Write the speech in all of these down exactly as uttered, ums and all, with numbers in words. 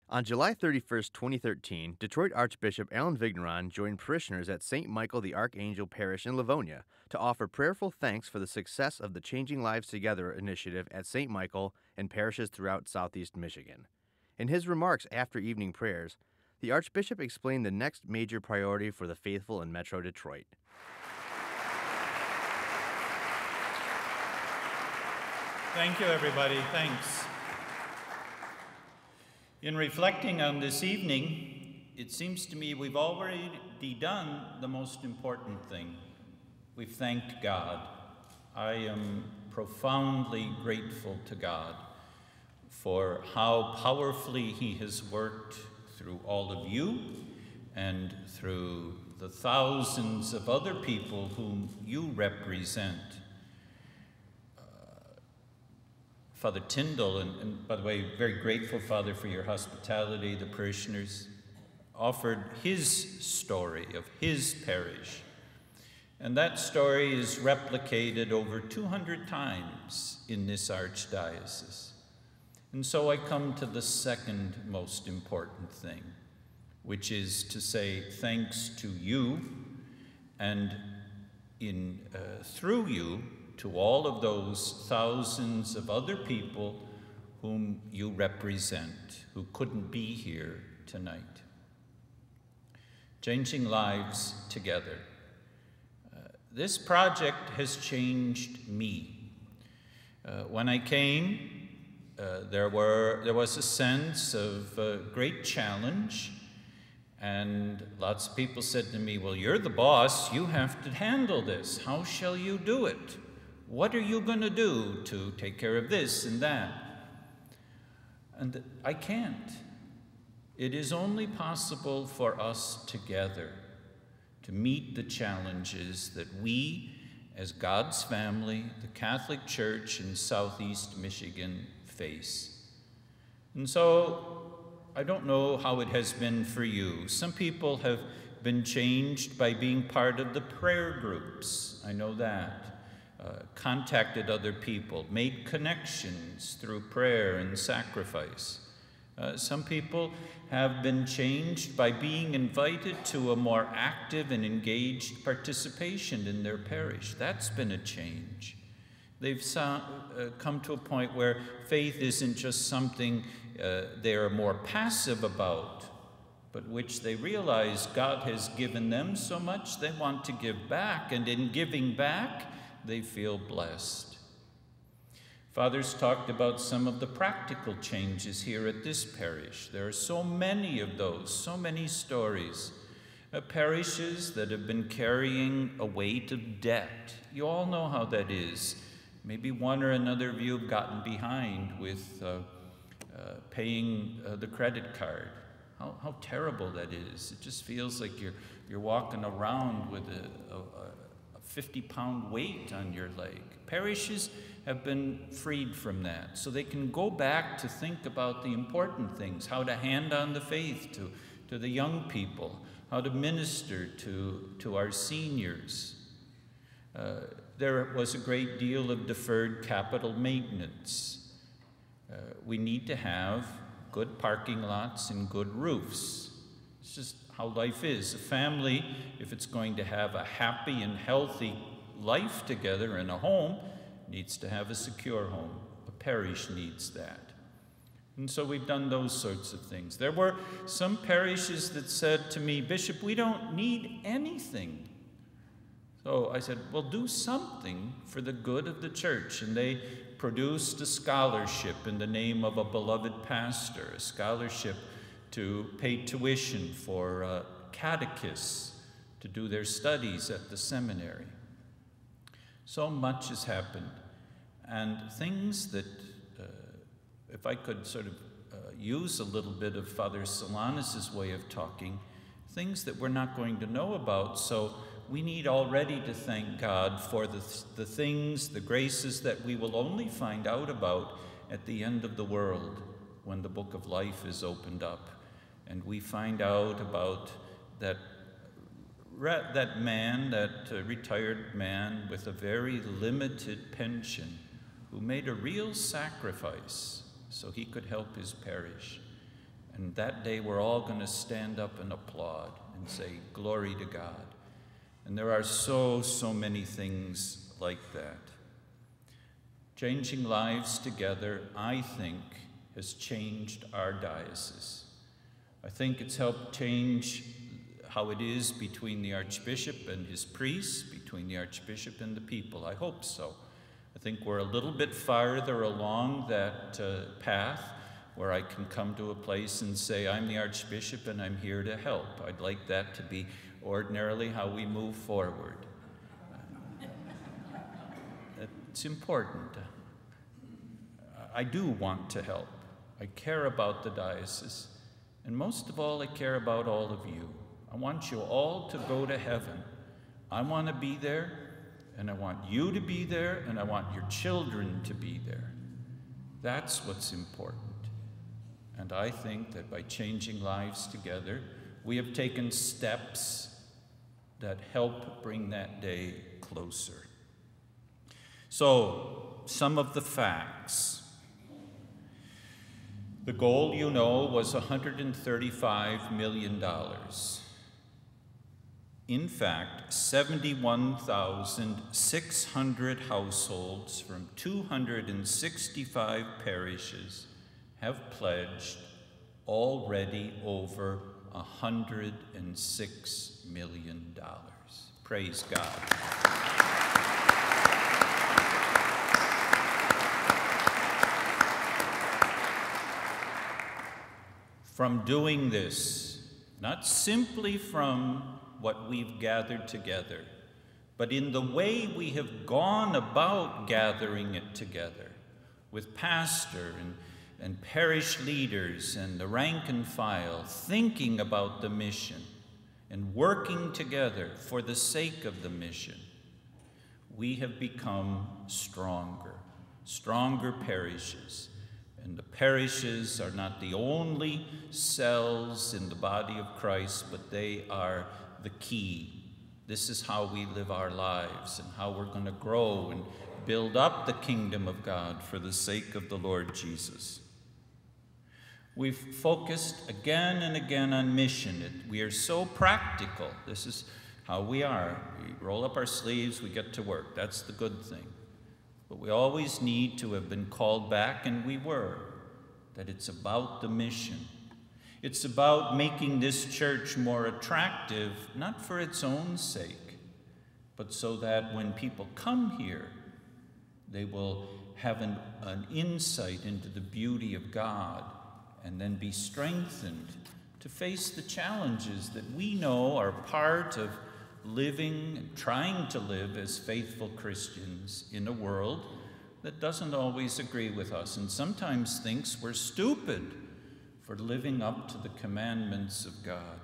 On July thirty-first, twenty thirteen, Detroit Archbishop Alan Vigneron joined parishioners at Saint Michael the Archangel Parish in Livonia to offer prayerful thanks for the success of the Changing Lives Together initiative at Saint Michael and parishes throughout southeast Michigan. In his remarks after evening prayers, the Archbishop explained the next major priority for the faithful in Metro Detroit. Thank you, everybody. Thanks. In reflecting on this evening, it seems to me we've already done the most important thing. We've thanked God. I am profoundly grateful to God for how powerfully He has worked through all of you and through the thousands of other people whom you represent. Father Tyndall, and, and by the way, very grateful, Father, for your hospitality. The parishioners offered his story of his parish. And that story is replicated over two hundred times in this Archdiocese. And so I come to the second most important thing, which is to say thanks to you and in uh, through you to all of those thousands of other people whom you represent, who couldn't be here tonight. Changing Lives Together. Uh, this project has changed me. Uh, when I came, uh, there, were, there was a sense of uh, great challenge, and lots of people said to me, well, you're the boss, you have to handle this. How shall you do it? What are you going to do to take care of this and that? And I can't. It is only possible for us together to meet the challenges that we, as God's family, the Catholic Church in Southeast Michigan, face. And so, I don't know how it has been for you. Some people have been changed by being part of the prayer groups. I know that. Uh, contacted other people, made connections through prayer and sacrifice. Uh, some people have been changed by being invited to a more active and engaged participation in their parish. That's been a change. They've so, uh, come to a point where faith isn't just something uh, they are more passive about, but which they realize God has given them so much they want to give back, and in giving back, they feel blessed. Fathers talked about some of the practical changes here at this parish. There are so many of those, so many stories. Uh, parishes that have been carrying a weight of debt. You all know how that is. Maybe one or another of you have gotten behind with uh, uh, paying uh, the credit card. How, how terrible that is. It just feels like you're, you're walking around with a, a, a fifty pound weight on your leg. Parishes have been freed from that, so they can go back to think about the important things, how to hand on the faith to, to the young people, how to minister to, to our seniors. Uh, there was a great deal of deferred capital maintenance. Uh, we need to have good parking lots and good roofs. It's just how life is. A family, if it's going to have a happy and healthy life together in a home, needs to have a secure home. A parish needs that. And so we've done those sorts of things. There were some parishes that said to me, Bishop, we don't need anything. So I said, well, do something for the good of the church. And they produced a scholarship in the name of a beloved pastor, a scholarship to pay tuition for uh, catechists to do their studies at the seminary. So much has happened, and things that, uh, if I could sort of uh, use a little bit of Father Solanus' way of talking, things that we're not going to know about. So we need already to thank God for the, the things, the graces that we will only find out about at the end of the world when the book of life is opened up. And we find out about that, that man, that uh, retired man with a very limited pension who made a real sacrifice so he could help his parish. And that day we're all going to stand up and applaud and say, glory to God. And there are so, so many things like that. Changing lives together, I think, has changed our diocese. I think it's helped change how it is between the Archbishop and his priests, between the Archbishop and the people. I hope so. I think we're a little bit farther along that uh, path where I can come to a place and say, I'm the Archbishop and I'm here to help. I'd like that to be ordinarily how we move forward. It's important. I do want to help. I care about the diocese. And most of all, I care about all of you. I want you all to go to heaven. I want to be there, and I want you to be there, and I want your children to be there. That's what's important. And I think that by changing lives together, we have taken steps that help bring that day closer. So, some of the facts. The goal, you know, was one hundred thirty-five million dollars. In fact, seventy-one thousand six hundred households from two hundred sixty-five parishes have pledged already over one hundred six million dollars. Praise God. From doing this, not simply from what we've gathered together, but in the way we have gone about gathering it together with pastor and, and parish leaders and the rank and file, thinking about the mission and working together for the sake of the mission, we have become stronger, stronger parishes. And the parishes are not the only cells in the body of Christ, but they are the key. This is how we live our lives and how we're going to grow and build up the kingdom of God for the sake of the Lord Jesus. We've focused again and again on mission. It, we are so practical. This is how we are. We roll up our sleeves, we get to work. That's the good thing. But we always need to have been called back, and we were, that it's about the mission. It's about making this church more attractive, not for its own sake, but so that when people come here, they will have an, an insight into the beauty of God and then be strengthened to face the challenges that we know are part of living and trying to live as faithful Christians in a world that doesn't always agree with us and sometimes thinks we're stupid for living up to the commandments of God.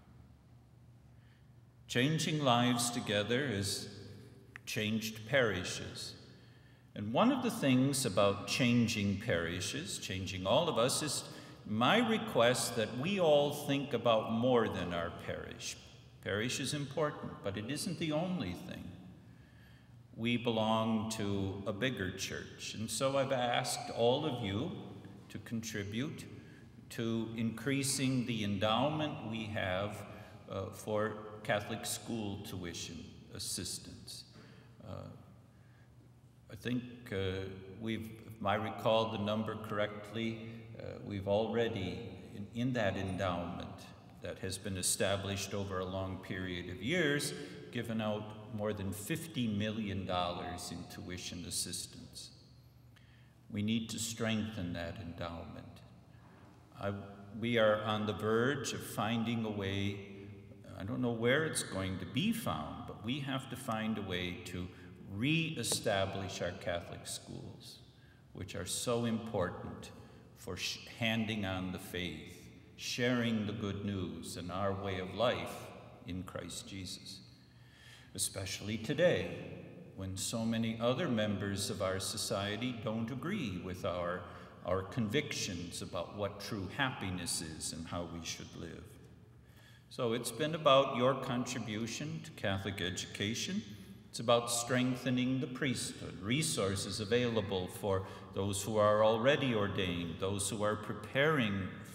Changing lives together has changed parishes. And one of the things about changing parishes, changing all of us, is my request that we all think about more than our parish. Parish is important, but it isn't the only thing. We belong to a bigger church, and so I've asked all of you to contribute to increasing the endowment we have uh, for Catholic school tuition assistance. Uh, I think uh, we've, if I recall the number correctly, uh, we've already, in, in that endowment, that has been established over a long period of years, given out more than fifty million dollars in tuition assistance. We need to strengthen that endowment. I, we are on the verge of finding a way, I don't know where it's going to be found, but we have to find a way to re-establish our Catholic schools, which are so important for sh- handing on the faith, sharing the good news and our way of life in Christ Jesus. Especially today, when so many other members of our society don't agree with our, our convictions about what true happiness is and how we should live. So it's been about your contribution to Catholic education. It's about strengthening the priesthood, resources available for those who are already ordained, those who are preparing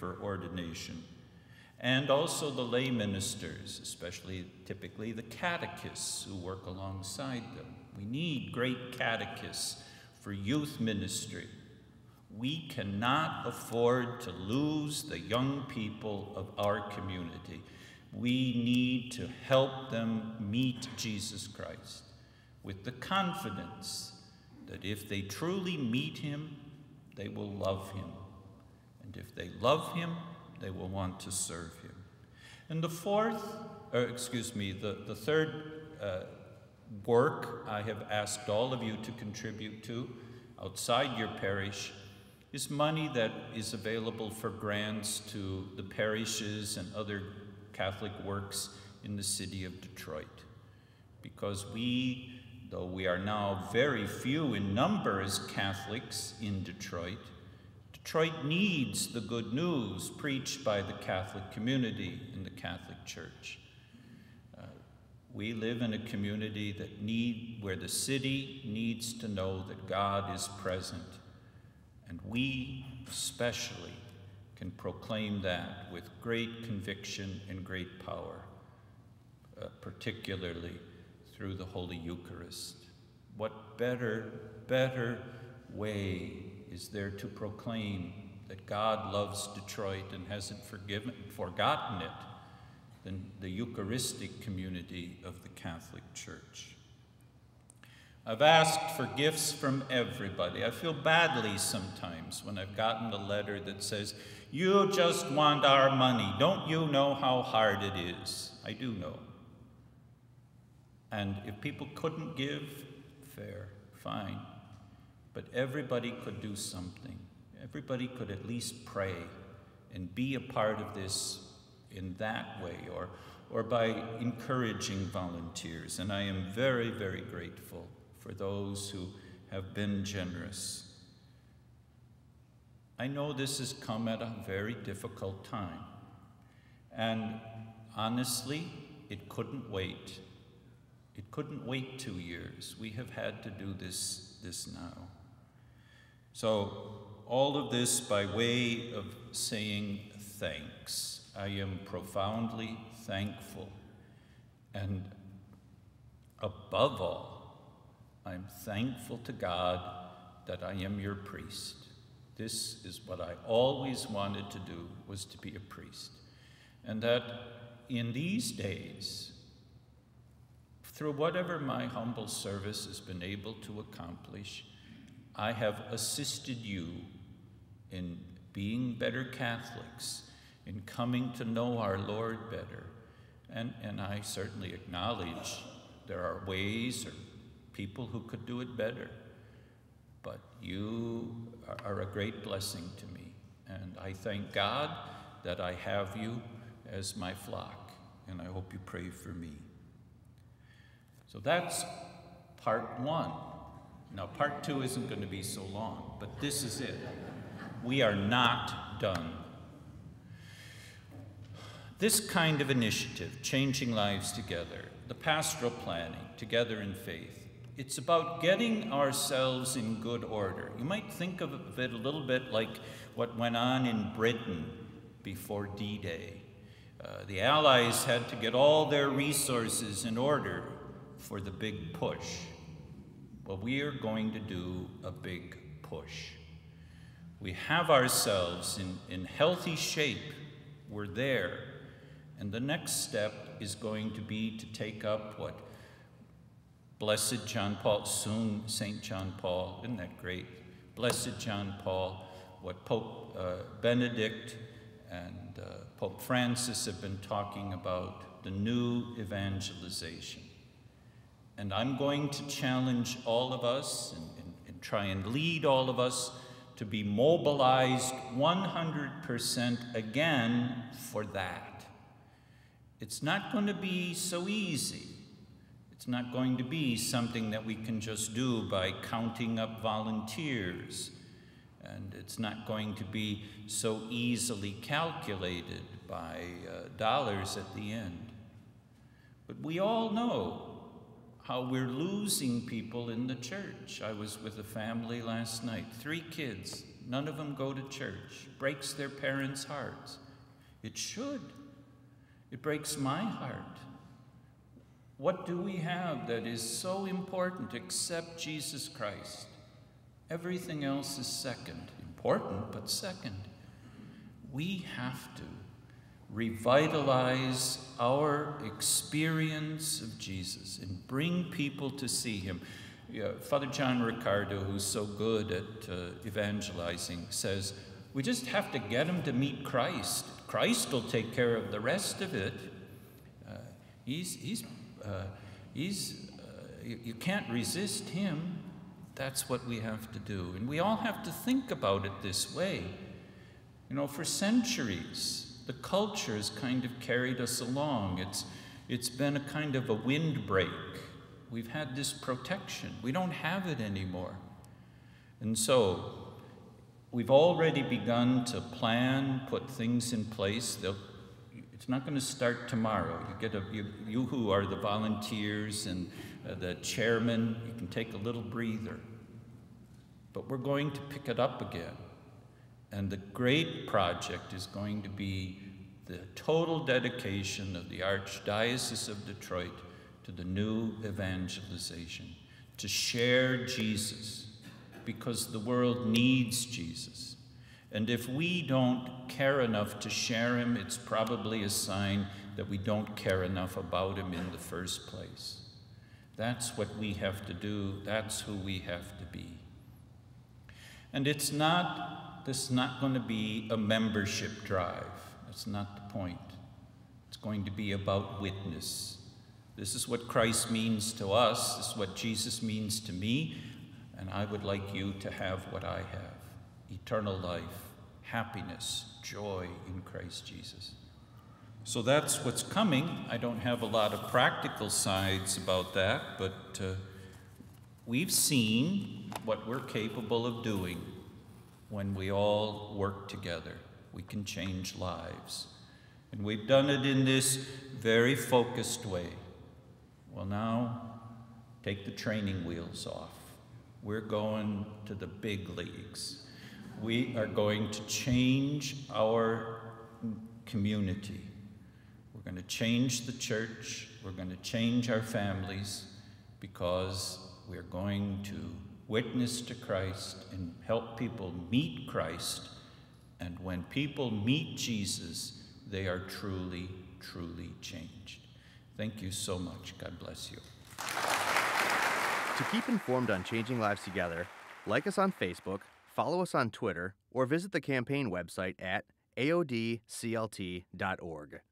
for ordination. And also the lay ministers, especially typically the catechists who work alongside them. We need great catechists for youth ministry. We cannot afford to lose the young people of our community. We need to help them meet Jesus Christ with the confidence that if they truly meet him, they will love him. And if they love him, they will want to serve him. And the fourth, or excuse me, the, the third uh, work I have asked all of you to contribute to outside your parish is money that is available for grants to the parishes and other Catholic works in the city of Detroit. Because we, though we are now very few in number as Catholics in Detroit, Detroit needs the good news preached by the Catholic community in the Catholic Church. Uh, we live in a community that need, where the city needs to know that God is present, and we especially can proclaim that with great conviction and great power, uh, particularly through the Holy Eucharist. What better, better way is there to proclaim that God loves Detroit and hasn't forgiven, forgotten it than the Eucharistic community of the Catholic Church? I've asked for gifts from everybody. I feel badly sometimes when I've gotten a letter that says, "You just want our money. Don't you know how hard it is?" I do know. And if people couldn't give, fair, fine. But everybody could do something. Everybody could at least pray and be a part of this in that way, or, or by encouraging volunteers. And I am very, very grateful for those who have been generous. I know this has come at a very difficult time. And honestly, it couldn't wait. It couldn't wait two years. We have had to do this, this now. So all of this by way of saying thanks. I am profoundly thankful. And above all, I'm thankful to God that I am your priest. This is what I always wanted to do, was to be a priest. And that in these days, through whatever my humble service has been able to accomplish, I have assisted you in being better Catholics, in coming to know our Lord better. And, and I certainly acknowledge there are ways or people who could do it better. But you are a great blessing to me. And I thank God that I have you as my flock. And I hope you pray for me. So that's part one. Now, part two isn't going to be so long, but this is it. We are not done. This kind of initiative, Changing Lives Together, the pastoral planning, Together in Faith, it's about getting ourselves in good order. You might think of it a little bit like what went on in Britain before D Day. Uh, the Allies had to get all their resources in order for the big push. Well, we are going to do a big push. We have ourselves in, in healthy shape. We're there. And the next step is going to be to take up what Blessed John Paul, soon Saint John Paul, isn't that great? Blessed John Paul, what Pope uh, Benedict and uh, Pope Francis have been talking about, the new evangelization. And I'm going to challenge all of us and, and, and try and lead all of us to be mobilized one hundred percent again for that. It's not going to be so easy. It's not going to be something that we can just do by counting up volunteers. And it's not going to be so easily calculated by uh, dollars at the end. But we all know how we're losing people in the church. I was with a family last night, three kids, None of them go to church. Breaks their parents' hearts. It should. It breaks my heart. What do we have that is so important except Jesus Christ? Everything else is second. Important, but second. We have to revitalize our experience of Jesus and bring people to see him. Yeah, Father John Ricardo, who's so good at uh, evangelizing, says, we just have to get them to meet Christ. Christ will take care of the rest of it. Uh, he's, he's, uh, he's, uh, you, you can't resist him. That's what we have to do. And we all have to think about it this way. You know, for centuries, the culture has kind of carried us along. It's, it's been a kind of a windbreak. We've had this protection. We don't have it anymore. And so, we've already begun to plan, put things in place. They'll, it's not going to start tomorrow. You get a, you, you who are the volunteers and uh, the chairman, you can take a little breather. But we're going to pick it up again. And the great project is going to be the total dedication of the Archdiocese of Detroit to the new evangelization, to share Jesus, because the world needs Jesus. And if we don't care enough to share him, it's probably a sign that we don't care enough about him in the first place. That's what we have to do. That's who we have to be. And it's not, this is not going to be a membership drive. That's not the point. It's going to be about witness. This is what Christ means to us. This is what Jesus means to me. And I would like you to have what I have: eternal life, happiness, joy in Christ Jesus. So that's what's coming. I don't have a lot of practical sides about that, but uh, we've seen what we're capable of doing when we all work together. We can change lives. And we've done it in this very focused way. Well, now, take the training wheels off. We're going to the big leagues. We are going to change our community. We're going to change the church. We're going to change our families, because we're going to witness to Christ and help people meet Christ. And when people meet Jesus, they are truly, truly changed. Thank you so much. God bless you. To keep informed on Changing Lives Together, like us on Facebook, follow us on Twitter, or visit the campaign website at a o d c l t dot org.